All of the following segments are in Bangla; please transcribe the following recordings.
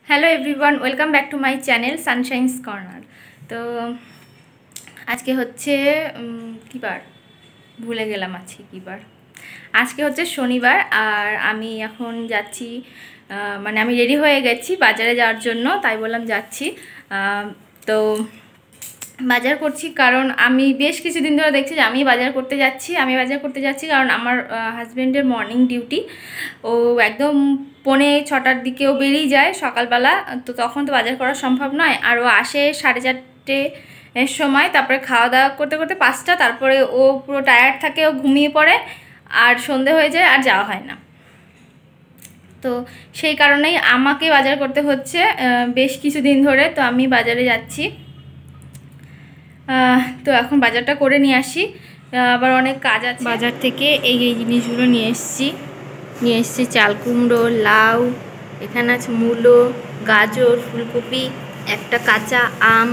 Hello everyone, welcome back to my channel sunshine's corner. তো আজকে হচ্ছে কী বার, ভুলে গেলাম আজকে কী বার। আজকে হচ্ছে শনিবার আর আমি এখন যাচ্ছি, মানে আমি রেডি হয়ে গেছি বাজারে যাওয়ার জন্য, তাই বললাম যাচ্ছি। তো বাজার করছি কারণ আমি বেশ কিছুদিন ধরে দেখছি যে আমি বাজার করতে যাচ্ছি কারণ আমার হাজব্যান্ডের মর্নিং ডিউটি। ও একদম 5:45-6টার দিকেও বেরিয়ে যায় সকালবেলা, তো তখন তো বাজার করা সম্ভব নয়। আর ও আসে 4:30 সময়, তারপরে খাওয়া দাওয়া করতে করতে 5টা, তারপরে ও পুরো টায়ার্ড থাকে, ও ঘুমিয়ে পড়ে আর সন্ধে হয়ে যায় আর যাওয়া হয় না। তো সেই কারণেই আমাকে বাজার করতে হচ্ছে বেশ কিছুদিন ধরে। তো আমি বাজারে যাচ্ছি, তো এখন বাজারটা করে নিয়ে আসি, আবার অনেক কাজ আছে। বাজার থেকে এই জিনিসগুলো নিয়ে এসেছি চাল কুমড়ো, লাউ, এখানে আছে মূলো, গাজর, ফুলকপি, একটা কাঁচা আম,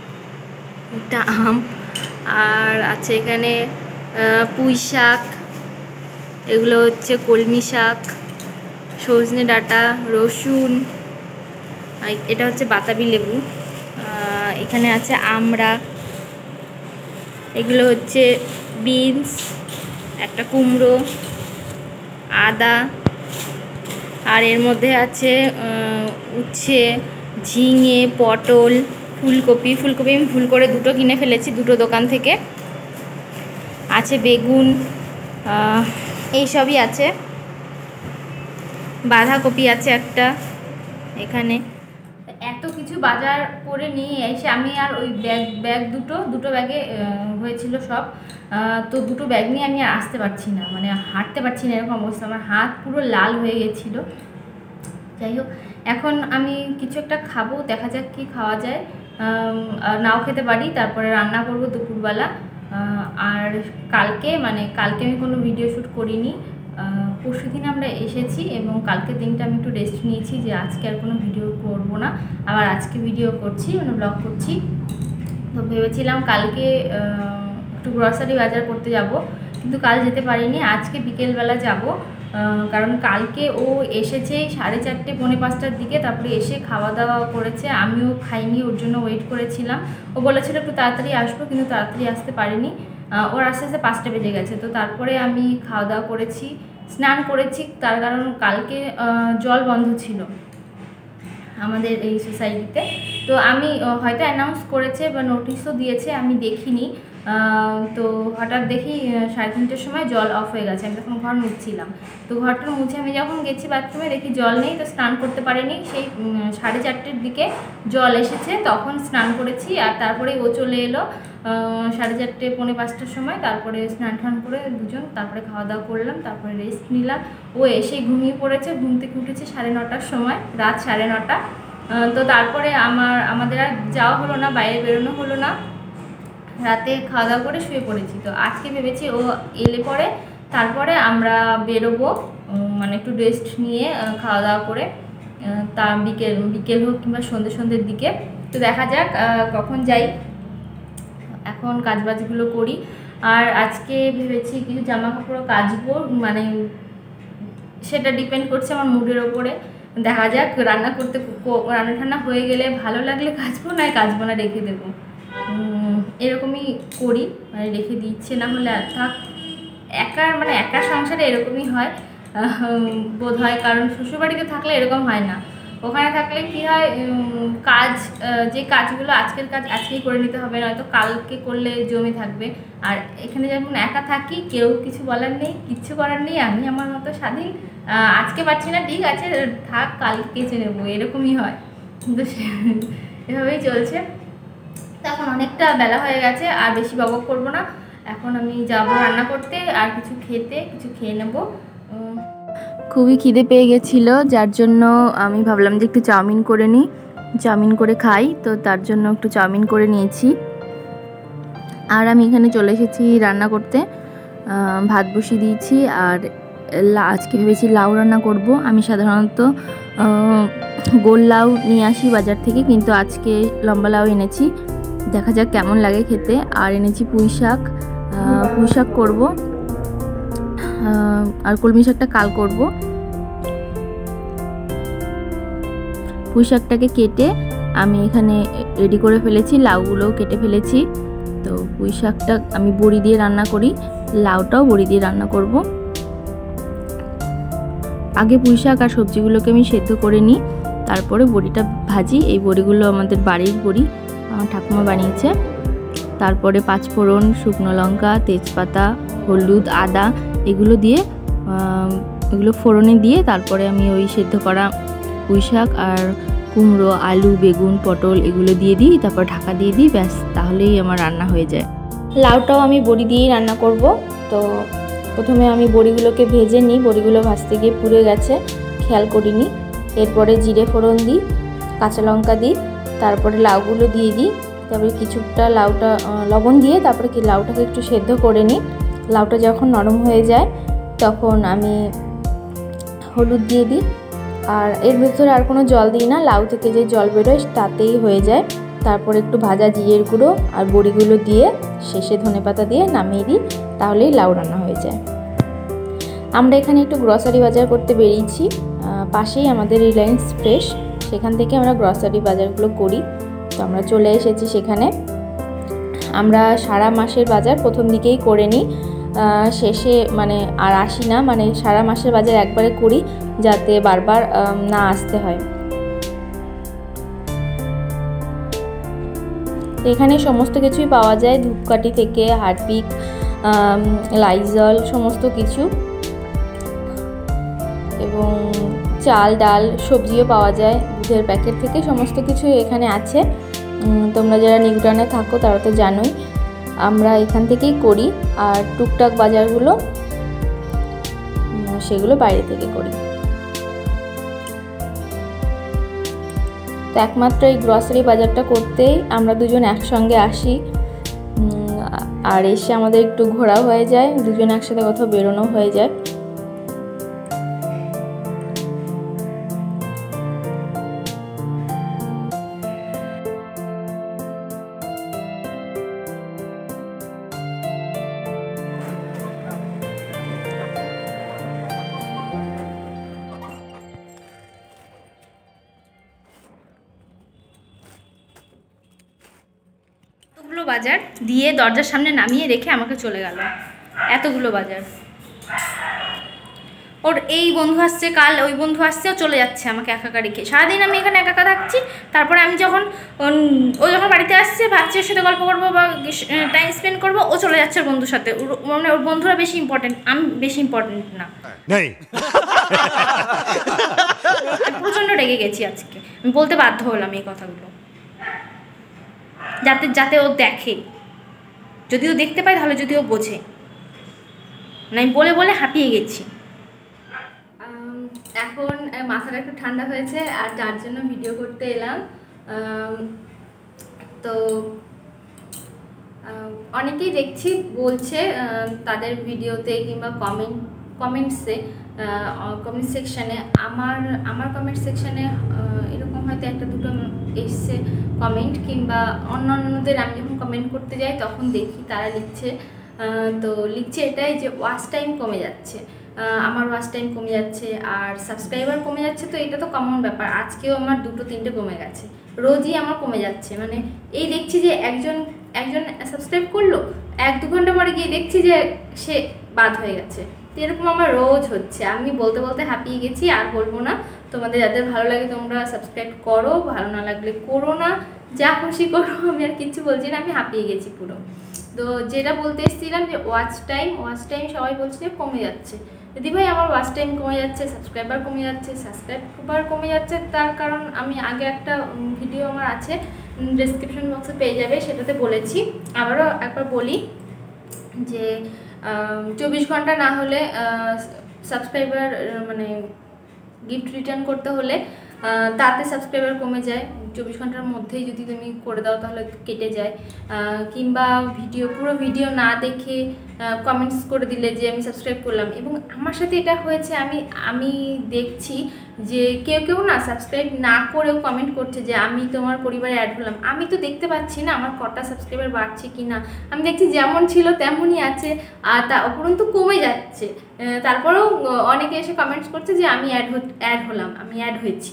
আর আছে এখানে পুঁই শাক, এগুলো হচ্ছে কলমি শাক, সজনে ডাঁটা, রসুন, এটা হচ্ছে বাতাবি লেবু, এখানে আছে আমড়া, এগুলো হচ্ছে বিনস, একটা কুমড়ো, আদা, আর এর মধ্যে আছে উচ্ছে, ঝিঙে, পটল, ফুলকপি আমি ভুল করে 2টো কিনে ফেলেছি 2টো দোকান থেকে, আছে বেগুন, এইসবই আছে, বাঁধাকপি আছে একটা এখানে। এত কিছু বাজার করে নিয়ে এসে আমি আর ওই ব্যাগ দুটো ব্যাগে হয়েছিল সব, তো 2টো ব্যাগ নিয়ে আমি আর আসতে পারছি না, মানে হাঁটতে পারছি না, এরকম অবস্থা। আমার হাত পুরো লাল হয়ে গেছিলো। যাই হোক, এখন আমি কিছু একটা খাবো, দেখা যাক কি খাওয়া যায়, নাও খেতে পারি। তারপরে রান্না করব দুপুরবেলা। আর কালকে আমি কোনো ভিডিও শ্যুট করিনি, পরশুদিন আমরা এসেছি এবং কালকে দিনটা আমি একটু রেস্ট নিয়েছি যে আজকে আর কোনো ভিডিও করব না। আবার আজকে ভিডিও করছি, মানে ব্লগ করছি। তো ভেবেছিলাম কালকে একটু গ্রসারি বাজার করতে যাব, কিন্তু কাল যেতে পারিনি, আজকে বিকেলবেলা যাব। কারণ কালকে ও এসেছে 4:30 4:45টার দিকে, তারপরে এসে খাওয়া দাওয়া করেছে, আমিও খাইনি, ওর জন্য ওয়েট করেছিলাম। ও বলেছিল একটু তাড়াতাড়ি আসবো, কিন্তু তাড়াতাড়ি আসতে পারিনি, ওর আস্তে আস্তে 5টা বেজে গেছে। তো তারপরে আমি খাওয়া দাওয়া করেছি, স্নান করেছি, তার কারণ কালকে জল বন্ধ ছিল আমাদের এই সোসাইটিতে। তো আমি হয়তো অ্যানাউন্স করেছে বা নোটিশও দিয়েছে, আমি দেখিনি। তো হঠাৎ দেখি 3:30টার সময় জল অফ হয়ে গেছে। আমি তখন ঘর মুছছিলাম, তো ঘরটা মুছে আমি যখন গেছি বাথরুমে দেখি জল নেই, তো স্নান করতে পারিনি। সেই 4:30টার দিকে জল এসেছে, তখন স্নান করেছি। আর তারপরে ও চলে এলো 4:30 4:45টার সময়, তারপরে স্নান টান করে দুজন, তারপরে খাওয়া দাওয়া করলাম, তারপরে রেস্ট নিলাম। ও এসে ঘুমিয়ে পড়েছে, ঘুম থেকে উঠেছে 9:30টার সময়, রাত 9:30। তো তারপরে আমাদের আর যাওয়া হলো না, বাইরে বেরোনো হলো না, রাতে খাওয়া দাওয়া করে শুয়ে পড়েছি। তো আজকে ভেবেছি ও এলে পরে তারপরে আমরা বেরোবো, মানে একটু রেস্ট নিয়ে খাওয়া দাওয়া করে, তার বিকেল হোক কিংবা সন্ধ্যের দিকে। তো দেখা যাক কখন যাই, এখন কাজবাজগুলো করি। আর আজকে ভেবেছি কিছু জামা কাপড়ও কাচবো, মানে সেটা ডিপেন্ড করছে আমার মুডের ওপরে। দেখা যাক, রান্না ঠান্না হয়ে গেলে ভালো লাগলে কাচবো, নয় কাচবো না, রেখে দেবো, এরকমই করি, মানে রেখে দিচ্ছে। না হলে থাক, একা সংসারে এরকমই হয় বোধ হয়, কারণ শ্বশুরবাড়িতে থাকলে এরকম হয় না। ওখানে থাকলে কি হয়, যে কাজগুলো আজকের কাজ আজকেই করে নিতে হবে, নয়তো কালকে করলে জমে থাকবে। আর এখানে যখন একা থাকি, কেউ কিছু বলার নেই, কিচ্ছু করার নেই, আমি আমার মতো স্বাধীন। আজকে পারছি না, ঠিক আছে থাক, কালকে কেচে নেবো, এরকমই হয়। কিন্তু এভাবেই চলছে। এখন অনেকটা বেলা হয়ে গেছে, আর বেশি বকবক করবো না, এখন আমি যাবো রান্না করতে, আর কিছু খেয়ে নেব। খুবই খিদে পেয়ে গেছিলো, যার জন্য আমি ভাবলাম যে একটু চাউমিন করে নিই, চাউমিন করে খাই। তো তার জন্য একটু চাউমিন করে নিয়েছি। আর আমি এখানে চলে এসেছি রান্না করতে, ভাত বসিয়ে দিয়েছি। আর আজকে ভেবেছি লাউ রান্না করব। আমি সাধারণত গোল লাউ নিয়ে আসি বাজার থেকে, কিন্তু আজকে লম্বা লাউ এনেছি, দেখা যাক কেমন লাগে খেতে। আর এনেছি পুঁই শাক করবো, আর কলমি শাকটা কাল করব। পুঁই শাকটাকে কেটে আমি এখানে রেডি করে ফেলেছি, লাউগুলোও কেটে ফেলেছি। তো পুঁই শাকটা আমি বড়ি দিয়ে রান্না করি, লাউটাও বড়ি দিয়ে রান্না করব। আগে পুঁই শাক আর সবজিগুলোকে আমি সেদ্ধ করে নিই, তারপরে বড়িটা ভাজি। এই বড়িগুলো আমাদের বাড়ির বড়ি, আমার ঠাকুমা বানিয়েছে। তারপরে পাঁচফোড়ন, শুকনো লঙ্কা, তেজপাতা, হলুদ, আদা এগুলো দিয়ে এগুলো ফোড়নে দিয়ে তারপরে আমি ওই সেদ্ধ করা পুঁই শাক আর কুমড়ো, আলু, বেগুন, পটল এগুলো দিয়ে দিই, তারপর ঢাকা দিয়ে দিই, ব্যাস তাহলেই আমার রান্না হয়ে যায়। লাউটাও আমি বড়ি দিয়েই রান্না করব। তো প্রথমে আমি বড়িগুলোকে ভেজে নিই, বড়িগুলো ভাজতে গিয়ে পুড়ে গেছে, খেয়াল করিনি। এরপরে জিরে ফোড়ন দিই, কাঁচা লঙ্কা দিই, তারপরে লাউগুলো দিয়ে দিই, তারপরে কিছুটা লাউটা লবণ দিয়ে তারপরে কি লাউটাকে একটু সেদ্ধ করে নিই। লাউটা যখন নরম হয়ে যায় তখন আমি হলুদ দিয়ে দিই, আর এর ভিতরে আর কোনো জল দিই না, লাউ থেকে যে জল বেরোয় তাতেই হয়ে যায়। তারপর একটু ভাজা জিরের গুঁড়ো আর বড়িগুলো দিয়ে শেষে ধনেপাতা দিয়ে নামিয়ে দিই, তাহলেই লাউ রান্না হয়ে যায়। আমরা এখানে একটু গ্রসারি বাজার করতে বেরিয়েছি, পাশেই আমাদের রিলায়েন্স ফ্রেশ, সেখান থেকে আমরা গ্রসারি বাজারগুলো করি। তো আমরা চলে এসেছি সেখানে। আমরা সারা মাসের বাজার প্রথম দিকেই করে নিই, শেষে মানে আর আসি না, মানে সারা মাসের বাজার একবারে করি যাতে বারবার না আসতে হয়। এখানে সমস্ত কিছুই পাওয়া যায়, ধূপকাঠি থেকে হারপিক, লাইজল সমস্ত কিছু, এবং চাল ডাল সবজিও পাওয়া যায়, দুধের প্যাকেট থেকে সমস্ত কিছু এখানে আছে। তোমরা যারা নিউটাউনে থাকো তারা তো জানোই, আমরা এখান থেকেই করি। আর টুকটাক বাজারগুলো সেগুলো বাইরে থেকে করি। তো একমাত্র এই গ্রসারি বাজারটা করতেই আমরা দুজন একসঙ্গে আসি, আর এসে আমাদের একটু ঘোরা হয়ে যায়, দুজন একসাথে কোথাও বেরোনো হয়ে যায়। এতগুলো বাজার দিয়ে দরজার সামনে নামিয়ে রেখে আমাকে চলে গেল, এতগুলো বাজার। ওর এই বন্ধু আসছে, কাল ওই বন্ধু আসছে, ও চলে যাচ্ছে আমাকে একা রেখে। সারাদিন আমি এখানে একা থাকছি, তারপরে আমি যখন ও যখন বাড়িতে আসছে, ভাবছি ওর সাথে গল্প করবো বা টাইম স্পেন্ড করবো, ও চলে যাচ্ছে ওর বন্ধুর সাথে। মানে ওর বন্ধুরা বেশি ইম্পর্টেন্ট, আমি বেশি ইম্পর্টেন্ট না। প্রচণ্ড রেগে গেছি আজকে, আমি বলতে বাধ্য হলাম এই কথাগুলো, যাতে ও দেখে, যদি ও দেখতে পায় তাহলে যদি ও বোঝে। মানে আমি বলে বলে হাঁপিয়ে গেছি। এখন মাথাটা একটু ঠান্ডা হয়েছে আর যার জন্য ভিডিও করতে এলাম। তো অনেকেই দেখছি বলছে তাদের ভিডিওতে কিংবা কমেন্ট সেকশানে, আমার কমেন্ট সেকশানে এরকম হয়তো একটা দুটো এসছে কমেন্ট, কিংবা অন্যান্যদের আমি যখন কমেন্ট করতে যাই তখন দেখি তারা লিখছে এটাই যে ওয়াচ টাইম কমে যাচ্ছে, আমার ওয়াচ টাইম কমে যাচ্ছে আর সাবস্ক্রাইবার কমে যাচ্ছে। তো এটা তো কমন ব্যাপার, আজকেও আমার 2-3টে কমে গেছে, রোজই আমার কমে যাচ্ছে। মানে এই দেখছি যে একজন সাবস্ক্রাইব করলো, 1-2 ঘন্টা পরে গিয়ে দেখছি যে সে বাদ হয়ে গেছে। তো এরকম আমার রোজ হচ্ছে। আমি বলতে বলতে হাঁপিয়ে গেছি, আর বলবো না। তোমাদের যাদের ভালো লাগে তোমরা সাবস্ক্রাইব করো, ভালো না লাগলে করো না, যা খুশি করো, আমি আর কিচ্ছু বলছি না, আমি হাঁপিয়ে গেছি পুরো। তো যেটা বলতে এসেছিলাম যে ওয়াচ টাইম সবাই বলছে যে কমে যাচ্ছে। দিদি ভাই আমার ওয়াচ টাইম কমে যাচ্ছে, সাবস্ক্রাইবার কমে যাচ্ছে, তার কারণ আমি আগে একটা ভিডিও আমার আছে, ডেসক্রিপশন বক্সে পেয়ে যাবে, সেটাতে বলেছি। আবারও একবার বলি যে 24 ঘন্টা না হলে সাবস্ক্রাইবার মানে গিফট রিটার্ন করতে হলে তাতে সাবস্ক্রাইবার কমে যায়। 24 ঘন্টার মধ্যেই যদি তুমি করে দাও তাহলে কেটে যায়, কিংবা পুরো ভিডিও না দেখে কমেন্টস করে দিলে যে আমি সাবস্ক্রাইব করলাম। এবং আমার সাথে এটা হয়েছে, আমি দেখছি যে কেউ না সাবস্ক্রাইব না করেও কমেন্ট করছে যে আমি তোমার পরিবারে অ্যাড হলাম। আমি তো দেখতে পাচ্ছি না আমার কটা সাবস্ক্রাইবার বাড়ছে কি না, আমি দেখছি যেমন ছিল তেমনই আছে, আর তা উপরন্তু কমে যাচ্ছে। তারপরেও অনেকে এসে কমেন্টস করছে যে আমি অ্যাড হলাম, আমি অ্যাড হয়েছি,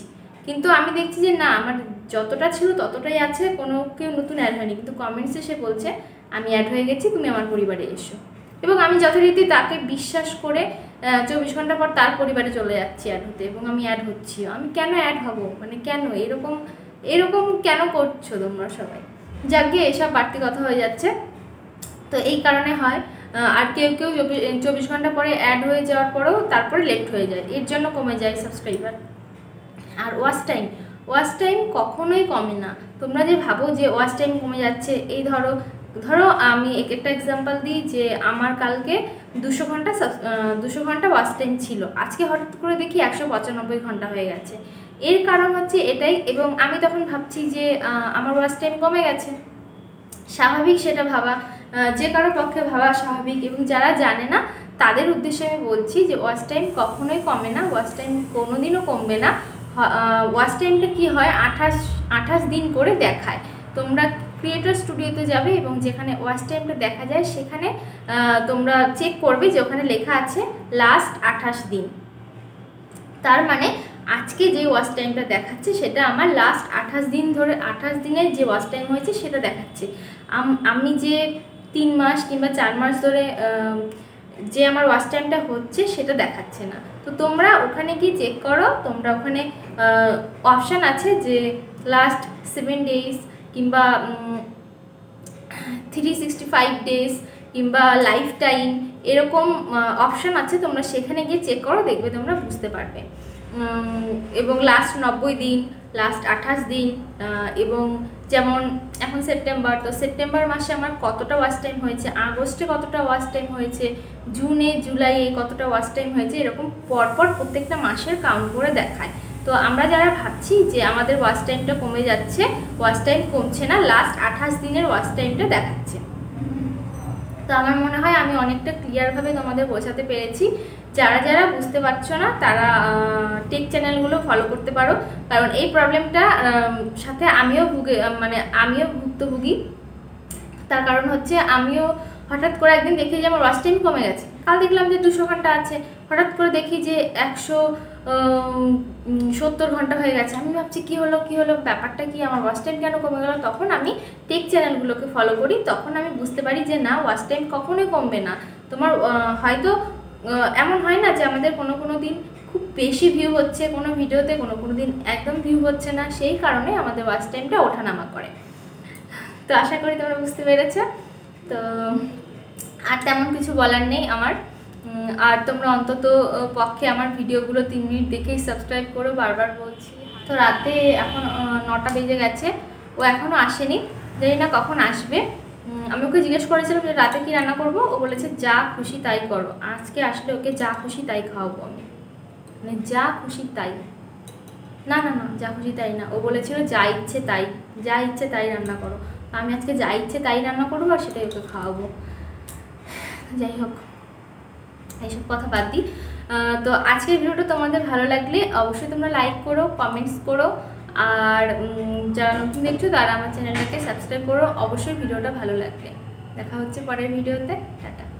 কিন্তু আমি দেখছি যে না, আমার যতটা ছিল ততটাই আছে, কোনো কেউ নতুন অ্যাড হয়নি, কিন্তু কমেন্টসে সে বলছে আমি অ্যাড হয়ে গেছি, তুমি আমার পরিবারে এসো। এবং আমি যথারীতি তাকে বিশ্বাস করে 24 ঘন্টা পর তার পরিবারে চলে যাচ্ছি অ্যাড হতে, এবং আমি অ্যাড হচ্ছি। আমি কেন অ্যাড হব, মানে কেন এরকম এরকম কেন করছো তোমরা সবাই? যাকে এসব বাড়তি কথা হয়ে যাচ্ছে, তো এই কারণে হয়। আর কেউ কেউ 24 ঘন্টা পরে অ্যাড হয়ে যাওয়ার পরেও তারপরে লেফট হয়ে যায়, এর জন্য কমে যায় সাবস্ক্রাইবার। আর ওয়াচ টাইম কখনোই কমে না। তোমরা যে ভাবো যে ওয়াচ টাইম কমে যাচ্ছে, এই ধরো আমি একটা এক্সাম্পল দিই, যে আমার কালকে 200 ঘন্টা ওয়াচ টাইম ছিল, আজকে হঠাৎ করে দেখি 195 ঘন্টা হয়ে গেছে। এর কারণ হচ্ছে এটাই। এবং আমি তখন ভাবছি যে আমার ওয়াচ টাইম কমে গেছে, স্বাভাবিক সেটা ভাবা, যে কারো পক্ষে ভাবা স্বাভাবিক। এবং যারা জানে না তাদের উদ্দেশ্যে আমি বলছি যে ওয়াচ টাইম কখনোই কমে না, ওয়াচ টাইম কোনোদিনও কমবে না। ওয়াচ টাইমটা কী হয়, 28 দিন করে দেখায়। তোমরা ক্রিয়েটর স্টুডিওতে যাবে এবং যেখানে ওয়াচ টাইমটা দেখা যায় সেখানে তোমরা চেক করবে যে ওখানে লেখা আছে লাস্ট 28 দিন। তার মানে আজকে যে ওয়াচ টাইমটা দেখাচ্ছে সেটা আমার লাস্ট 28 দিন ধরে, 28 দিনের যে ওয়াচ টাইম হয়েছে সেটা দেখাচ্ছে। আমি যে 3 মাস কিংবা 4 মাস ধরে যে আমার ওয়াচ টাইমটা হচ্ছে সেটা দেখাচ্ছে না। তো তোমরা ওখানে গিয়ে চেক করো, তোমরা ওখানে অপশান আছে যে লাস্ট 7 ডেজ কিংবা 365 ডেজ কিংবা লাইফ টাইম, এরকম অপশান আছে। তোমরা সেখানে গিয়ে চেক করো, দেখবে তোমরা বুঝতে পারবে। এবং লাস্ট 90 দিন, লাস্ট 28 দিন, এবং যেমন এখন সেপ্টেম্বর, তো সেপ্টেম্বর মাসে আমার কতটা ওয়াচ টাইম হয়েছে, আগস্টে কতটা ওয়াচ টাইম হয়েছে, জুনে জুলাইয়ে কতটা ওয়াচ টাইম হয়েছে, এরকম পরপর প্রত্যেকটা মাসের কাউন্ট করে দেখায়। তো আমরা যারা ভাবছি যে আমাদের ওয়াচ টাইমটা কমে যাচ্ছে, ওয়াচ টাইম কমছে না, লাস্ট 28 দিনের ওয়াচ টাইমটা দেখাচ্ছে। তো আমার মনে হয় আমি অনেকটা ক্লিয়ারভাবে তোমাদের বোঝাতে পেরেছি। যারা যারা বুঝতে পারছো না তারা টেক চ্যানেলগুলো ফলো করতে পারো, কারণ এই প্রবলেমটা সাথে আমিও ভুক্তভোগী। তার কারণ হচ্ছে আমিও হঠাৎ করে একদিন দেখি যে আমার ওয়াচ টাইম কমে গেছে, কাল দেখলাম যে 200 ঘন্টা আছে, হঠাৎ করে দেখি যে 170 ঘন্টা হয়ে গেছে। আমি ভাবছি কি হলো ব্যাপারটা কি, আমার ওয়াচ টাইম কেন কমে গেল? তখন আমি টেক চ্যানেলগুলোকে ফলো করি, তখন আমি বুঝতে পারি যে না, ওয়াচ টাইম কখনোই কমবে না। তোমার হয়তো এমন হয় না যে আমাদের কোনো দিন খুব বেশি ভিউ হচ্ছে কোনো ভিডিওতে, কোনো দিন একদম ভিউ হচ্ছে না, সেই কারণে আমাদের ওয়াচ টাইমটা ওঠানামা করে। তো আশা করি তোমরা বুঝতে পেরেছো। তো আর তেমন কিছু বলার নেই আমার। আর তোমরা অন্তত পক্ষে আমার ভিডিওগুলো 3 মিনিট দেখেই সাবস্ক্রাইব করো, বারবার বলছি। তো রাতে এখন 9টা বেজে গেছে, ও এখনও আসেনি, জানি না কখন আসবে। আমি ওকে জিজ্ঞেস করেছিলাম যে রাতে কি রান্না করব, ও বলেছে যা খুশি তাই করো। আজকে আসলে ওকে যা খুশি তাই খাওয়াবো আমি, মানে যা খুশি তাই। না, যা খুশি তাই না, ও বলেছিল যা ইচ্ছে তাই রান্না করো। আমি আজকে যা ইচ্ছে তাই রান্না করবো আর সেটাই ওকে খাওয়াবো। যাই হোক, এইসব কথা বাদ দিই। তো আজকের ভিডিওটা তোমাদের ভালো লাগলে অবশ্যই তোমরা লাইক করো, কমেন্টস করো, আর যারা নতুন দেখছো তারা আমার চ্যানেলটাকে সাবস্ক্রাইব করো অবশ্যই ভিডিওটা ভালো লাগলে। দেখা হচ্ছে পরের ভিডিওতে, টাটা।